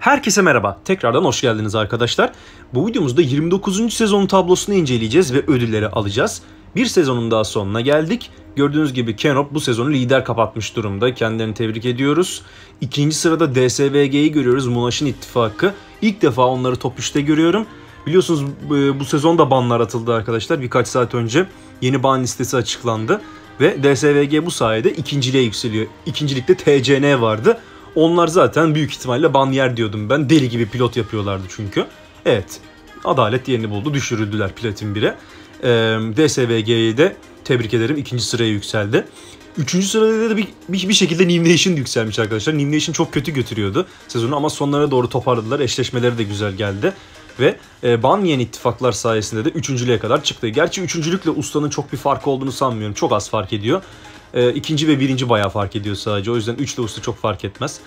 Herkese merhaba. Tekrardan hoş geldiniz arkadaşlar. Bu videomuzda 29. sezonun tablosunu inceleyeceğiz ve ödülleri alacağız. Bir sezonun daha sonuna geldik. Gördüğünüz gibi Kenop bu sezonu lider kapatmış durumda. Kendilerini tebrik ediyoruz. İkinci sırada DSVG'yi görüyoruz. Munaş'ın ittifakı. İlk defa onları top 3'te görüyorum. Biliyorsunuz bu sezon da banlar atıldı arkadaşlar. Birkaç saat önce yeni ban listesi açıklandı. Ve DSVG bu sayede ikinciliğe yükseliyor. İkincilikte TCN vardı. Onlar zaten büyük ihtimalle ban yer diyordum ben. Deli gibi pilot yapıyorlardı çünkü. Evet. Adalet yerini buldu. Düşürüldüler Platin 1'e. DSVG'yi de tebrik ederim. İkinci sıraya yükseldi. Üçüncü sırada da bir şekilde New Nation yükselmiş arkadaşlar. New Nation çok kötü götürüyordu sezonu ama sonlara doğru toparladılar. Eşleşmeleri de güzel geldi. Ve ban yiyen ittifaklar sayesinde de üçüncülüğe kadar çıktı. Gerçi üçüncülükle ustanın çok bir farkı olduğunu sanmıyorum. Çok az fark ediyor. İkinci ve birinci bayağı fark ediyor sadece. O yüzden 3 ile usta çok fark etmez.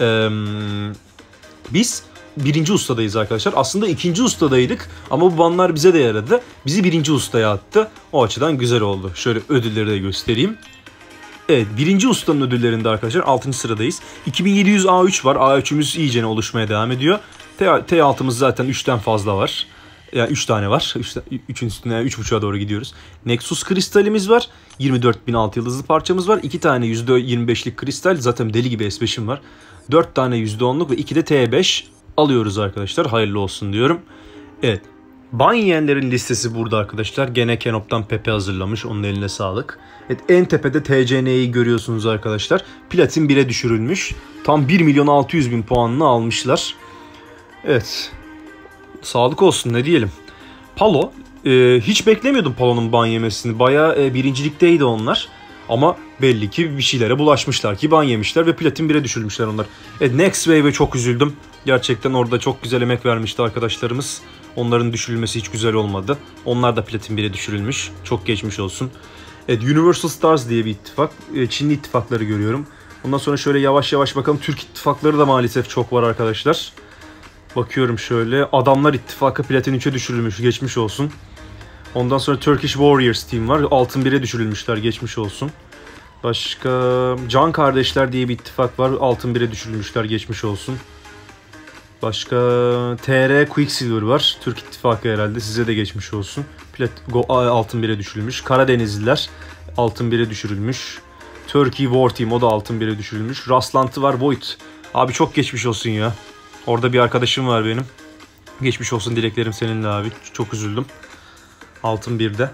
Biz birinci ustadayız arkadaşlar. Aslında ikinci ustadaydık ama bu banlar bize de yaradı. Bizi birinci ustaya attı. O açıdan güzel oldu. Şöyle ödülleri de göstereyim. Evet, birinci ustanın ödüllerinde arkadaşlar 6. sıradayız. 2700 A3 var. A3'ümüz iyicene oluşmaya devam ediyor. T6'mız zaten 3'ten fazla var. Yani 3 tane var. 3'ün üstüne 3.5'a doğru gidiyoruz. Nexus kristalimiz var. 24.006 yıldızlı parçamız var. 2 tane %25'lik kristal. Zaten deli gibi S5'im var. 4 tane %10'luk ve 2 de T5 alıyoruz arkadaşlar. Hayırlı olsun diyorum. Evet. Ban yiyenlerin listesi burada arkadaşlar. Gene Kenop'tan Pepe hazırlamış. Onun eline sağlık. Evet, en tepede TCN'yi görüyorsunuz arkadaşlar. Platin 1'e düşürülmüş. Tam 1.600.000 puanını almışlar. Evet. Sağlık olsun ne diyelim. Palo. Hiç beklemiyordum Palo'nun ban yemesini. Bayağı birincilikteydi onlar. Ama belli ki bir şeylere bulaşmışlar ki ban yemişler ve Platin 1'e düşürmüşler onlar. Evet, Next Wave'e çok üzüldüm. Gerçekten orada çok güzel emek vermişti arkadaşlarımız. Onların düşürülmesi hiç güzel olmadı. Onlar da Platin 1'e düşürülmüş. Çok geçmiş olsun. Evet, Universal Stars diye bir ittifak. Çinli ittifakları görüyorum. Ondan sonra şöyle yavaş yavaş bakalım. Türk ittifakları da maalesef çok var arkadaşlar. Bakıyorum şöyle. Adamlar ittifakı Platin 3'e düşürülmüş. Geçmiş olsun. Ondan sonra Turkish Warriors Team var. Altın 1'e düşürülmüşler. Geçmiş olsun. Başka Can Kardeşler diye bir ittifak var. Altın 1'e düşürülmüşler. Geçmiş olsun. Başka TR Quicksilver var. Türk ittifakı herhalde. Size de geçmiş olsun. Altın 1'e düşürülmüş. Karadenizliler altın 1'e düşürülmüş. Turkey War Team o da altın 1'e düşürülmüş. Rastlantı var. Void. Abi çok geçmiş olsun ya. Orada bir arkadaşım var benim. Geçmiş olsun dileklerim seninle abi. Çok üzüldüm. Altın 1'de.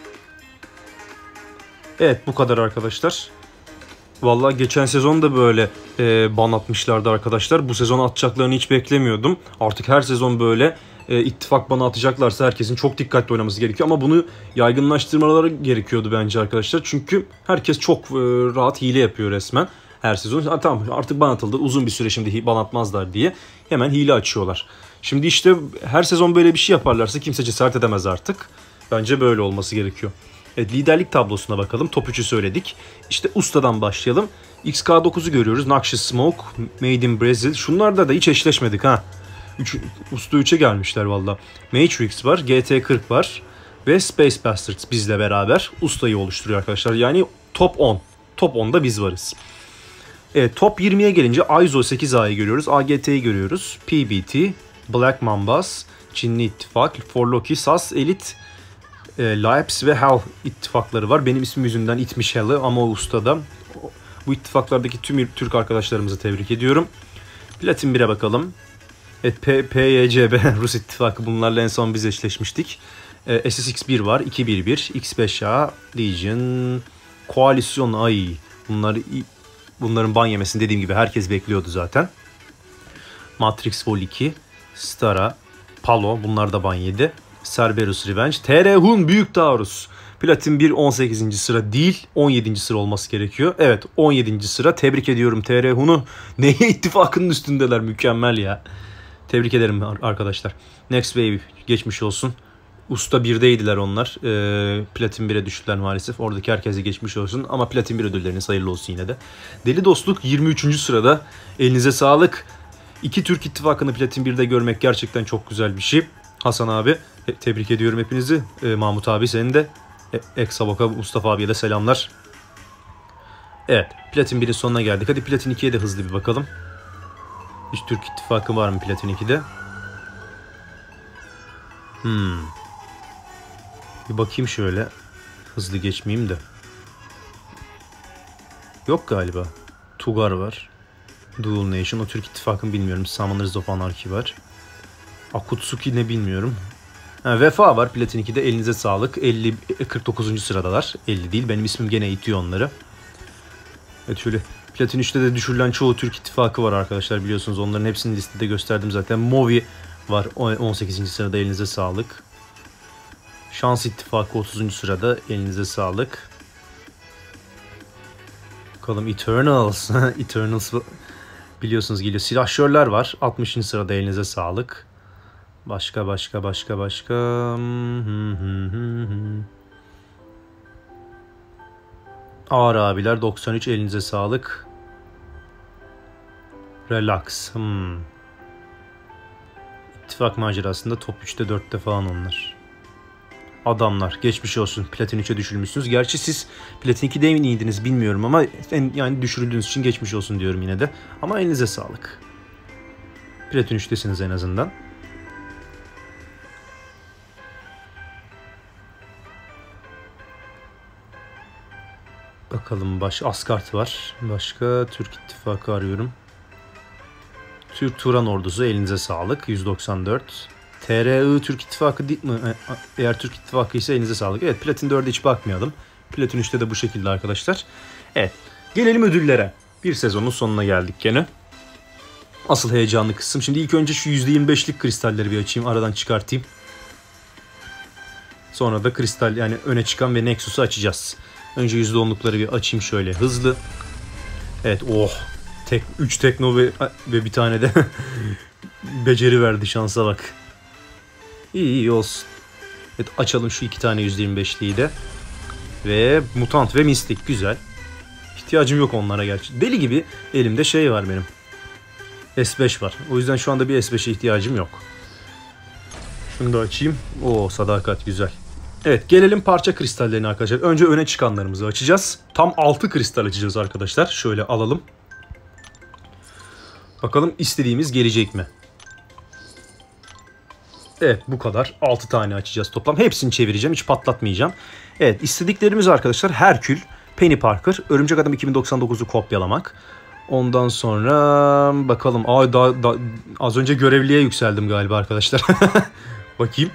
Evet, bu kadar arkadaşlar. Vallahi geçen sezon da böyle ban atmışlardı arkadaşlar. Bu sezon atacaklarını hiç beklemiyordum. Artık her sezon böyle ittifak banı atacaklarsa herkesin çok dikkatli oynaması gerekiyor. Ama bunu yaygınlaştırmaları gerekiyordu bence arkadaşlar. Çünkü herkes çok rahat hile yapıyor resmen. Her sezon tamam artık ban atıldı, uzun bir süre şimdi ban atmazlar diye hemen hile açıyorlar. Şimdi işte her sezon böyle bir şey yaparlarsa kimse cesaret edemez artık. Bence böyle olması gerekiyor. Evet, liderlik tablosuna bakalım. Top 3'ü söyledik. İşte ustadan başlayalım. XK9'u görüyoruz. Noxious Smoke, Made in Brazil. Şunlarda da hiç eşleşmedik ha. Usta 3'e gelmişler valla. Matrix var, GT40 var ve Space Bastards bizle beraber ustayı oluşturuyor arkadaşlar. Yani top 10. Top 10'da biz varız. Evet, top 20'ye gelince ISO 8A'yı görüyoruz. AGT'yi görüyoruz. PBT, Black Mambas, Çinli İttifak, Forloki, SAS, Elite, Laps ve Hell ittifakları var. Benim ismim yüzünden itmiş Hell'ı ama o ustada. Bu ittifaklardaki tüm Türk arkadaşlarımızı tebrik ediyorum. Platin 1'e bakalım. Evet, PYCB Rus ittifakı, bunlarla en son biz eşleşmiştik. SSX1 var, 211, X5A, Legion, Koalisyon, ay bunların ban yemesini dediğim gibi herkes bekliyordu zaten. Matrix Vol 2, Stara, Palo, bunlar da ban yedi. Cerberus Revenge, TR Hun Büyük Taarruz. Platin 1 18. sıra değil 17. sıra olması gerekiyor. Evet, 17. sıra. Tebrik ediyorum TR Hun'u. Neye ittifakının üstündeler, mükemmel ya. Tebrik ederim arkadaşlar. Next Wave geçmiş olsun. Usta 1'deydiler onlar. Platin 1'e düştüler maalesef. Oradaki herkese geçmiş olsun. Ama Platin 1 ödülleriniz hayırlı olsun yine de. Deli Dostluk 23. sırada. Elinize sağlık. İki Türk ittifakını Platin 1'de görmek gerçekten çok güzel bir şey. Hasan abi tebrik ediyorum hepinizi. Mahmut abi senin de. Eksabok'a, Mustafa abiye de selamlar. Evet, Platin 1'in sonuna geldik. Hadi Platin 2'ye de hızlı bir bakalım. Hiç Türk İttifakı var mı Platin 2'de? Bir bakayım şöyle. Hızlı geçmeyeyim de. Yok galiba. Tugar var. Dual Nation. O Türk İttifakı'nı bilmiyorum. Summoners of Anarchy var. Akutsuki ne bilmiyorum. Vefa var Platin 2'de. Elinize sağlık. 49. sıradalar. 50 değil. Benim ismim gene itiyor onları. Evet şöyle. Platin 3'te de düşürülen çoğu Türk İttifakı var arkadaşlar. Biliyorsunuz onların hepsini listede gösterdim zaten. Movi var 18. sırada. Elinize sağlık. Şans İttifakı 30. sırada. Elinize sağlık. Bakalım Eternals. Eternals biliyorsunuz geliyor. Silahşörler var. 60. sırada. Elinize sağlık. Başka. Ağır abiler 93. Elinize sağlık. Relax. İttifak macerasında top 3'te 4'te falan onlar. Adamlar geçmiş olsun. Platin 3'e düşürülmüşsünüz. Gerçi siz Platin 2'de miydiniz bilmiyorum ama yani düşürüldüğünüz için geçmiş olsun diyorum yine de. Ama elinize sağlık. Platin 3'tesiniz en azından. Bakalım Asgard var. Başka Türk İttifakı arıyorum. Türk Turan ordusu elinize sağlık. 194. TRI Türk İttifakı değil mi? Eğer Türk İttifakı ise elinize sağlık. Evet Platin 4'e hiç bakmayalım. Platin 3'te de bu şekilde arkadaşlar. Evet gelelim ödüllere. Bir sezonun sonuna geldik gene. Asıl heyecanlı kısım. Şimdi ilk önce şu %25'lik kristalleri bir açayım. Aradan çıkartayım. Sonra da kristal yani öne çıkan ve Nexus'u açacağız. Önce %10'lukları bir açayım şöyle hızlı. Evet 3 tekno ve bir tane de beceri verdi, şansa bak. İyi olsun. Evet açalım şu 2 tane %25'liği de. Ve mutant ve mistik güzel. İhtiyacım yok onlara gerçi. Deli gibi elimde şey var benim. S5 var. O yüzden şu anda bir S5'e ihtiyacım yok. Şunu da açayım. Sadakat güzel. Evet gelelim parça kristallerine arkadaşlar. Önce öne çıkanlarımızı açacağız. Tam 6 kristal açacağız arkadaşlar. Şöyle alalım. Bakalım istediğimiz gelecek mi? Evet bu kadar. 6 tane açacağız toplam. Hepsini çevireceğim. Hiç patlatmayacağım. Evet istediklerimiz arkadaşlar Herkül, Penny Parker, Örümcek Adam 2099'u kopyalamak. Ondan sonra bakalım. Az önce görevliye yükseldim galiba arkadaşlar. Bakayım.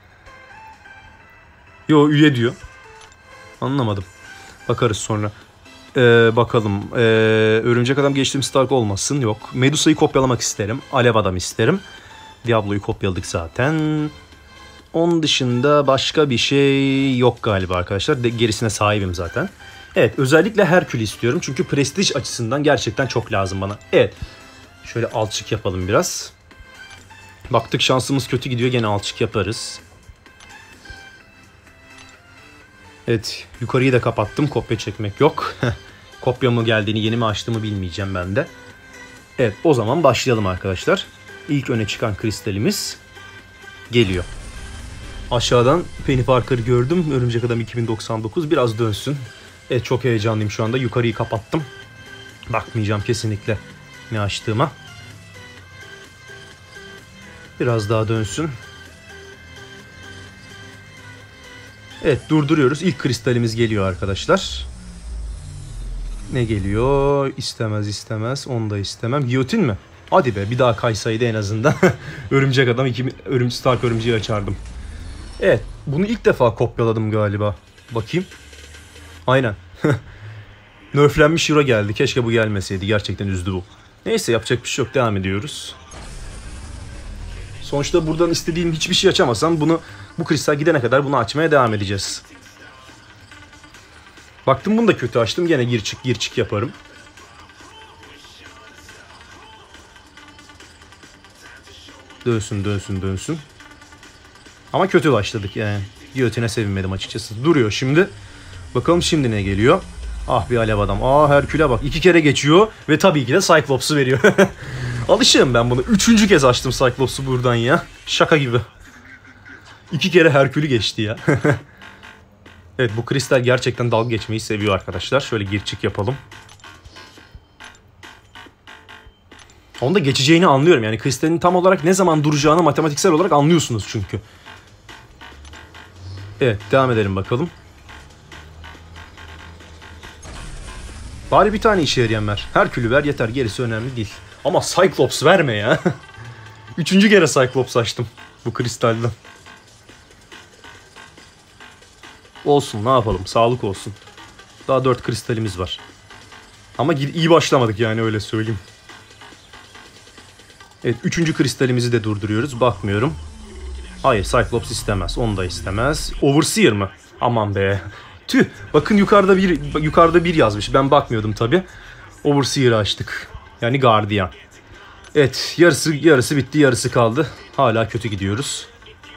Üye diyor. Anlamadım. Bakarız sonra. Bakalım. Örümcek Adam geçtiğim Stark olmasın. Yok. Medusa'yı kopyalamak isterim. Alev Adam isterim. Diablo'yu kopyaladık zaten. Onun dışında başka bir şey yok galiba arkadaşlar. Gerisine sahibim zaten. Evet özellikle Herkül istiyorum. Çünkü prestij açısından gerçekten çok lazım bana. Evet. Şöyle alçık yapalım biraz. Baktık şansımız kötü gidiyor. Gene alçık yaparız. Evet yukarıyı da kapattım. Kopya çekmek yok. Kopya mı geldiğini yeni mi açtığımı bilmeyeceğim ben de. Evet o zaman başlayalım arkadaşlar. İlk öne çıkan kristalimiz geliyor. Aşağıdan Penny Parker gördüm. Örümcek Adam 2099 biraz dönsün. Evet çok heyecanlıyım şu anda. Yukarıyı kapattım. Bakmayacağım kesinlikle ne açtığıma. Biraz daha dönsün. Evet durduruyoruz. İlk kristalimiz geliyor arkadaşlar. Ne geliyor? İstemez. Onu da istemem. Giyotin mi? Hadi be bir daha kaysaydı en azından. Örümcek Adam Stark örümceği açardım. Evet bunu ilk defa kopyaladım galiba. Bakayım. Aynen. Nerflenmiş Euro geldi. Keşke bu gelmeseydi. Gerçekten üzdü bu. Neyse yapacak bir şey yok. Devam ediyoruz. Sonuçta buradan istediğim hiçbir şey açamasam bu kristal gidene kadar bunu açmaya devam edeceğiz. Baktım bunu da kötü açtım. Gene gir çık yaparım. Dönsün. Ama kötü başladık yani. Giyotine sevinmedim açıkçası. Duruyor şimdi. Bakalım şimdi ne geliyor. Ah bir alev adam. Herkül'e bak. 2 kere geçiyor. Ve tabii ki de Cyclops'u veriyor. Alışığım ben bunu. 3. kez açtım Cyclops'u buradan ya. Şaka gibi. 2 kere Herkül'ü geçti ya. Evet bu kristal gerçekten dalga geçmeyi seviyor arkadaşlar. Şöyle gir çık yapalım. Onda geçeceğini anlıyorum. Yani kristalin tam olarak ne zaman duracağını matematiksel olarak anlıyorsunuz çünkü. Evet, devam edelim bakalım. Bari bir tane işe yarayan ver. Herkül'ü ver yeter, gerisi önemli değil. Ama Cyclops verme ya. Üçüncü kere Cyclops açtım bu kristalden. Olsun, ne yapalım, sağlık olsun. Daha 4 kristalimiz var. Ama iyi başlamadık yani, öyle söyleyeyim. Evet, 3. kristalimizi de durduruyoruz. Bakmıyorum. Hayır, Cyclops istemez. Onu da istemez. Overseer mı? Aman be. Tüh. Bakın yukarıda bir yazmış. Ben bakmıyordum tabi. Overseer'ı açtık. Yani Guardian. Evet, yarısı bitti, yarısı kaldı. Hala kötü gidiyoruz.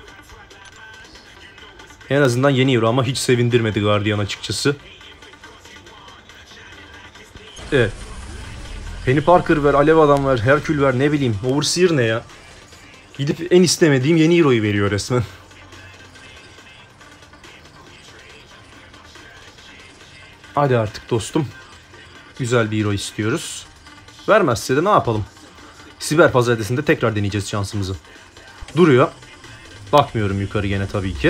En azından yeni hero ama hiç sevindirmedi Guardian açıkçası. Evet. Penny Parker ver, Alev Adam ver, Herkül ver, ne bileyim. Overseer ne ya? Gidip en istemediğim yeni hero'yu veriyor resmen. Hadi artık dostum. Güzel bir hero istiyoruz. Vermezse de ne yapalım? Siber pazartesinde tekrar deneyeceğiz şansımızı. Duruyor. Bakmıyorum yukarı gene tabii ki.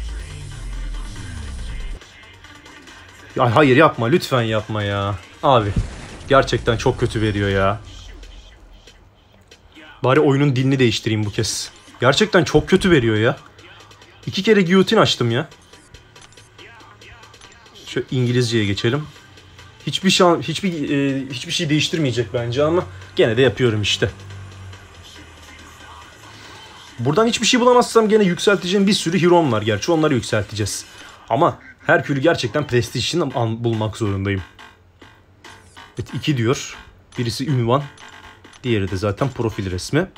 Ya hayır, yapma lütfen, yapma ya. Abi gerçekten çok kötü veriyor ya. Bari oyunun dilini değiştireyim bu kez. Gerçekten çok kötü veriyor ya. 2 kere giyotin açtım ya. Şu İngilizceye geçelim. Hiçbir şey değiştirmeyecek bence ama gene de yapıyorum işte. Buradan hiçbir şey bulamazsam gene yükselteceğim bir sürü hero'm var. Gerçi onları yükselteceğiz. Ama Herkül'ü gerçekten prestij için bulmak zorundayım. Evet, 2 diyor. Birisi ünvan. Diğeri de zaten profil resmi.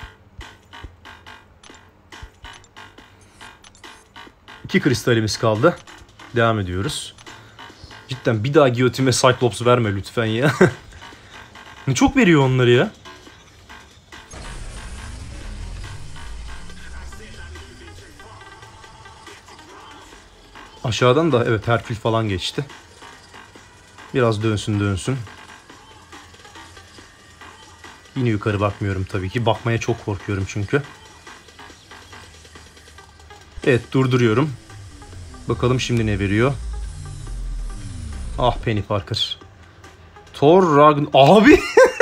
2 kristalimiz kaldı. Devam ediyoruz. Cidden bir daha giyotin ve Cyclops verme lütfen ya. Ne çok veriyor onları ya. Aşağıdan da evet Herkül falan geçti. Biraz dönsün. Yine yukarı bakmıyorum tabii ki. Bakmaya çok korkuyorum çünkü. Evet, durduruyorum. Bakalım şimdi ne veriyor. Ah, Penny Parker. Thor Ragn... Abi!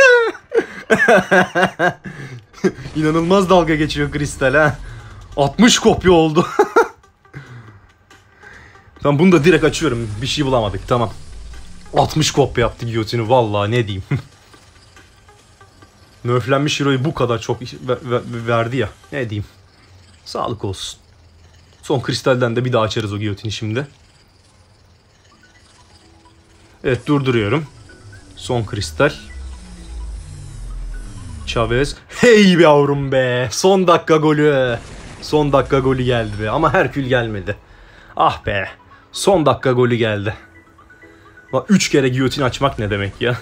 İnanılmaz dalga geçiyor Kristal ha. 60 kopya oldu. Tamam, bunu da direkt açıyorum. Bir şey bulamadık, tamam. 60 kopya yaptı giyotini, vallahi ne diyeyim. Nerflenmiş hero'yu bu kadar çok verdi ya. Ne diyeyim. Sağlık olsun. Son kristalden de bir daha açarız o giyotini şimdi. Evet, durduruyorum. Son kristal. Chavez. Hey yavrum be. Son dakika golü. Son dakika golü geldi be. Ama Herkül gelmedi. Ah be. Son dakika golü geldi. 3 kere giyotin açmak ne demek ya.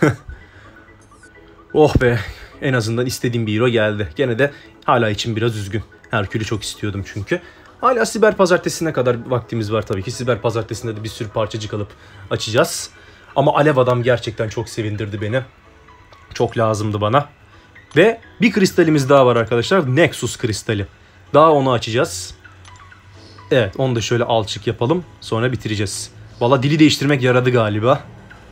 Oh be. En azından istediğim bir hero geldi. Gene de hala içim biraz üzgün. Herkül'ü çok istiyordum çünkü. Hala Siber Pazartesi'ne kadar vaktimiz var tabii ki. Siber Pazartesi'nde de bir sürü parçacık alıp açacağız. Ama Alev Adam gerçekten çok sevindirdi beni. Çok lazımdı bana. Ve bir kristalimiz daha var arkadaşlar. Nexus kristali. Daha onu açacağız. Evet, onu da şöyle alçık yapalım. Sonra bitireceğiz. Valla dili değiştirmek yaradı galiba.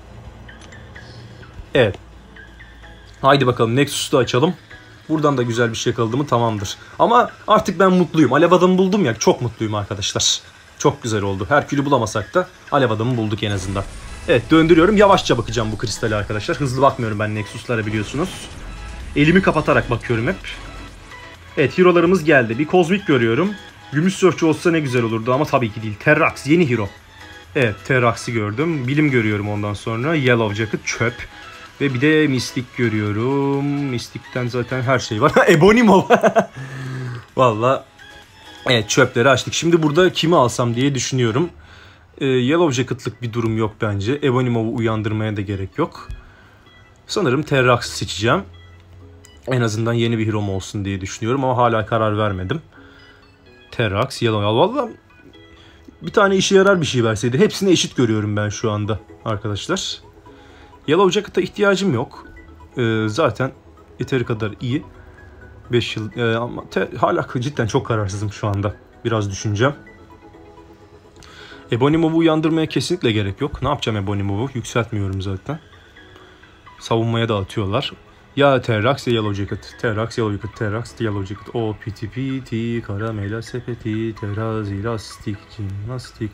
Evet. Haydi bakalım, Nexus'u da açalım. Buradan da güzel bir şey yakaladı mı tamamdır. Ama artık ben mutluyum. Alev Adam'ı buldum ya, çok mutluyum arkadaşlar. Çok güzel oldu. Herkül'ü bulamasak da Alev Adam'ı bulduk en azından. Evet, döndürüyorum. Yavaşça bakacağım bu kristale arkadaşlar. Hızlı bakmıyorum ben Nexus'lara, biliyorsunuz. Elimi kapatarak bakıyorum hep. Evet, hero'larımız geldi. Bir kozmik görüyorum. Gümüş Sörfçü olsa ne güzel olurdu ama tabii ki değil. Terrax yeni hero. Evet, Terrax'ı gördüm. Bilim görüyorum ondan sonra. Yellow Jacket çöp. Ve bir de Mystic görüyorum. Mystic'ten zaten her şey var. Ebonimo. Valla. Evet, çöpleri açtık. Şimdi burada kimi alsam diye düşünüyorum. Yellow Jacket'lık bir durum yok bence. Ebonimo'yu uyandırmaya da gerek yok. Sanırım Terrax'ı seçeceğim. En azından yeni bir hero'm olsun diye düşünüyorum ama hala karar vermedim. Terrax, Yellow. Valla bir tane işe yarar bir şey verseydi. Hepsini eşit görüyorum ben şu anda arkadaşlar. Yellow Jacket'a ihtiyacım yok. Zaten yeteri kadar iyi. 5 yıl ama hala cidden çok kararsızım şu anda. Biraz düşüneceğim. Ebonimov'u uyandırmaya kesinlikle gerek yok. Ne yapacağım Ebonimov'u? Yükseltmiyorum zaten. Savunmaya da atıyorlar. Ya Terrax ya Yellow Jacket. Terrax, Yellow Jacket, Terrax, Yellow Jacket. O piti piti, karamela sepeti, terazi, lastik, jimnastik.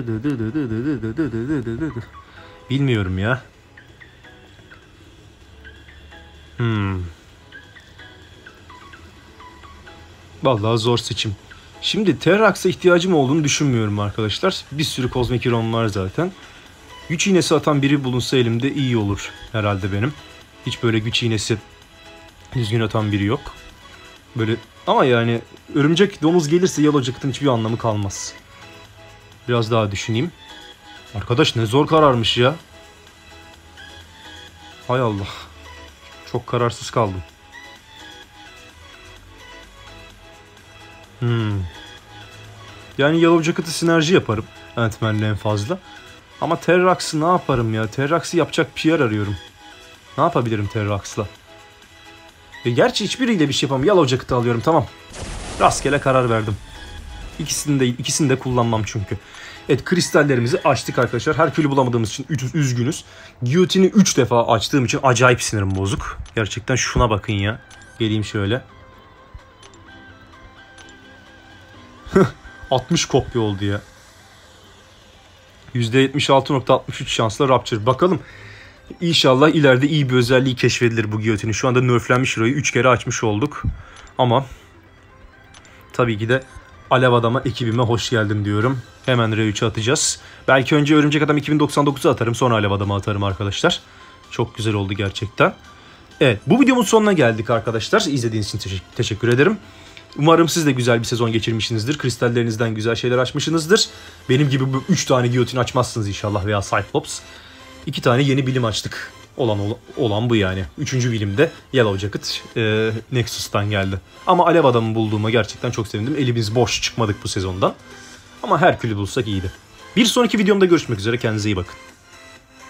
Bilmiyorum ya. Vallahi zor seçim. Şimdi Terrax'a ihtiyacım olduğunu düşünmüyorum arkadaşlar. Bir sürü kozmik iron var zaten. Güç iğnesi atan biri bulunsa elimde iyi olur herhalde benim. Hiç böyle güç iğnesi düzgün atan biri yok. Böyle ama yani örümcek domuz gelirse Yellow Jacket'ın hiçbir anlamı kalmaz. Biraz daha düşüneyim. Arkadaş ne zor kararmış ya. Hay Allah. Çok kararsız kaldım. Yani Yellow Jacket'ı sinerji yaparım. Ant-Man'le en fazla. Ama Terrax'ı ne yaparım ya? Terrax'ı yapacak PR arıyorum. Ne yapabilirim Terrax'la? Gerçi hiçbiriyle bir şey yapamam. Yellow Jacket'ı alıyorum, tamam. Rastgele karar verdim. İkisini de kullanmam çünkü. Evet, kristallerimizi açtık arkadaşlar. Herkül'ü bulamadığımız için üzgünüz. Guillotine'i 3 defa açtığım için acayip sinirim bozuk. Gerçekten şuna bakın ya. Geleyim şöyle. 60 kopya oldu ya. %76.63 şansla Rapture. Bakalım. İnşallah ileride iyi bir özelliği keşfedilir bu Guillotine'in. Şu anda nerflenmiş Ro'yu 3 kere açmış olduk. Ama tabii ki de Alev Adam'a, ekibime hoş geldin diyorum. Hemen R3'e atacağız. Belki önce Örümcek Adam 2099'u atarım, sonra Alev Adam'a atarım arkadaşlar. Çok güzel oldu gerçekten. Evet, bu videomun sonuna geldik arkadaşlar. İzlediğiniz için teşekkür ederim. Umarım siz de güzel bir sezon geçirmişsinizdir. Kristallerinizden güzel şeyler açmışsınızdır. Benim gibi 3 tane Guillotine açmazsınız inşallah veya Cyclops. 2 tane yeni bilim açtık. Olan bu yani. 3. bilimde Yellow Jacket Nexus'tan geldi. Ama Alev Adam'ı bulduğuma gerçekten çok sevindim. Elimiz boş çıkmadık bu sezondan. Ama Herkül'ü bulsak iyiydi. Bir sonraki videomda görüşmek üzere. Kendinize iyi bakın.